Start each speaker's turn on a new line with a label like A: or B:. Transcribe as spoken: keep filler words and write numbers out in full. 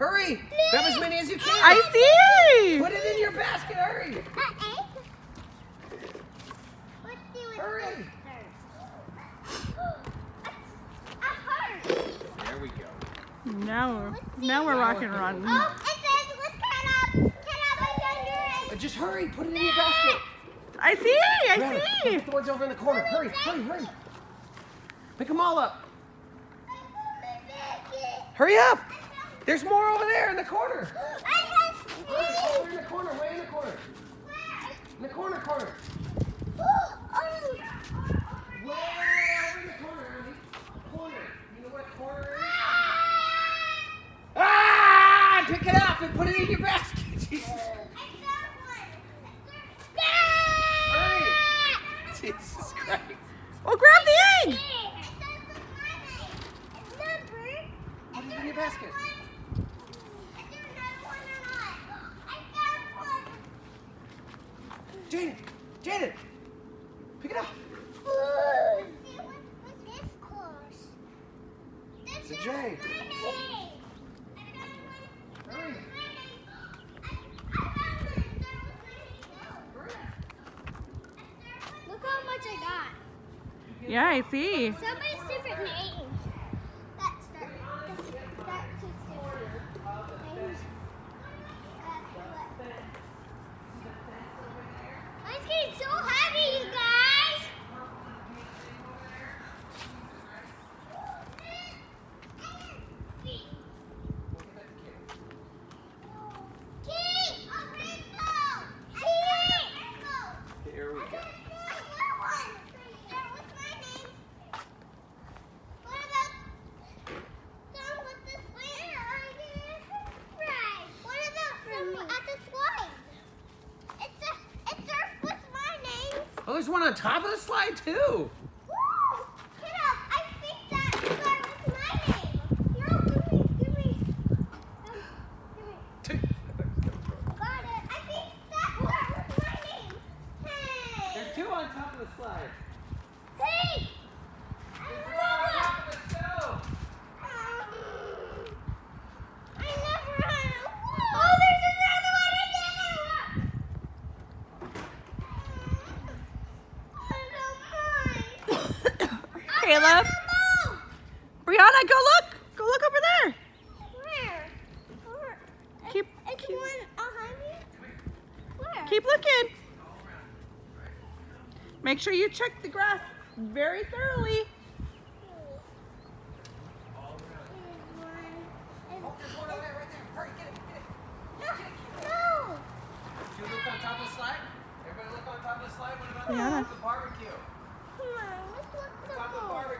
A: Hurry! Grab as many as you can.
B: I see!
A: Put it in your basket, hurry! Hurry! There we go.
B: Now, now we're rocking and running.
C: Oh, it says, let's cut up. Cut up under it.
A: Just hurry, put it in your basket.
B: I see! I
A: Grab it.
B: see!
A: Put the ones over in the corner. Hurry, hurry, hurry. Pick them all up. Hurry up! There's more over there in the corner. Hurry, over in the corner, way in the corner. In the corner, corner. Way over in the corner, honey. Corner. You know what corner is? Ah! Pick it up and put it in your basket. Jesus. Hurry! Jesus Christ.
B: Well, grab the egg!
A: Put it in your basket. Jaden! Jaden! Pick it up! It's a J. Hurry!
C: Look how much I got.
B: Yeah, I see.
C: Somebody's different names. That's the, that's, that's his different names. Mine's getting so heavy, you guys.
A: Here we go. Oh, there's one on top of the slide too. There's two on top of the slide.
C: Hey!
A: There's one on top of the stove.
C: I never had a Oh, there's another one right there!
B: Caleb. Brianna, go look! Go look over there!
C: Where? Where?
B: Keep,
C: It's
B: keep,
C: one behind me? Where?
B: keep looking. Make sure you check the grass very thoroughly.
A: Oh, there's one over there, right there. Hurry, get it, get it.
C: No!
A: Did you look on top of the slide? Everybody look on top of the slide. What about
B: Yeah.
A: the barbecue?
C: Come on, let's look
A: Top of the barbecue.